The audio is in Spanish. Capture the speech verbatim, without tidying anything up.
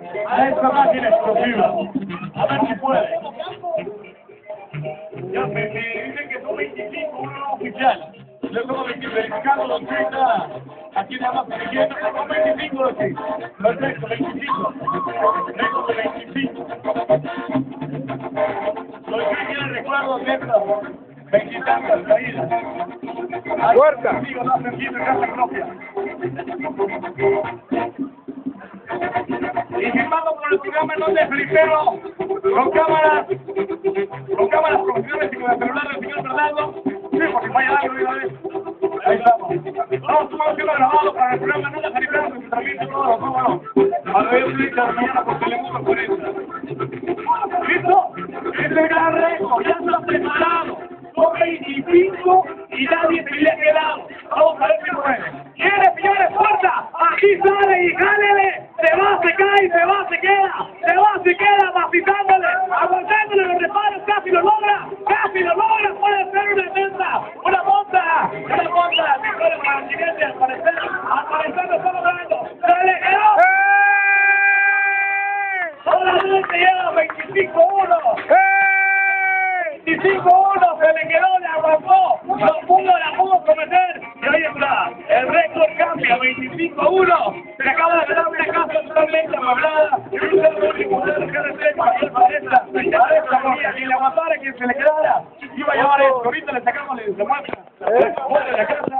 a esta máquina explosiva. A ver si puede. Ya me, me dicen que son veinticinco, uno no oficial. Yo tengo verificado los treinta. Aquí nada más diciendo que son veinticinco los que. Perfecto, veinticinco. Tengo de veinticinco. Los que quieren recuerdos de estas veintitantas caídas. Fuerza. Amigos, no hacen bien en casa propia. Y firmado por el programa en donde Felipero, con cámaras, con cámaras profesionales y con el celular del señor Fernando. Sí, porque vaya a darlo de una vez. Ahí estamos. Vamos, estamos siendo grabados para el programa en donde Felipero, que también se todos los números. A ver, yo estoy cada mañana por Telemundo cuarenta. ¿Listo? Es el gran reto, ya está preparado. Son veinticinco y nadie se le ha quedado. Vamos a ver si puede. ¿Quiere, señores? ¡Fuerza! Aquí sale y jálele. Se va, se cae, se va, se queda. Se va, se queda, mastizándole, aguantándole los reparos. Casi lo logra, casi lo logra. Puede ser una mesa, una monta, una monta. Mejor para el siguiente, al parecer, al parecer lo está logrando. ¡Se le quedó! Solamente lleva veinticinco uno. veinticinco uno, se le quedó, le aguantó, no pudo, la pudo cometer, y ahí está, el récord cambia, veinticinco uno, se acaba de dar una casa totalmente amueblada, y un ser único de la carretera, para esta, para esta familia, quien le aguantara, quien se le quedara, iba a llevar esto, ahorita le sacamos la muestra, de la casa.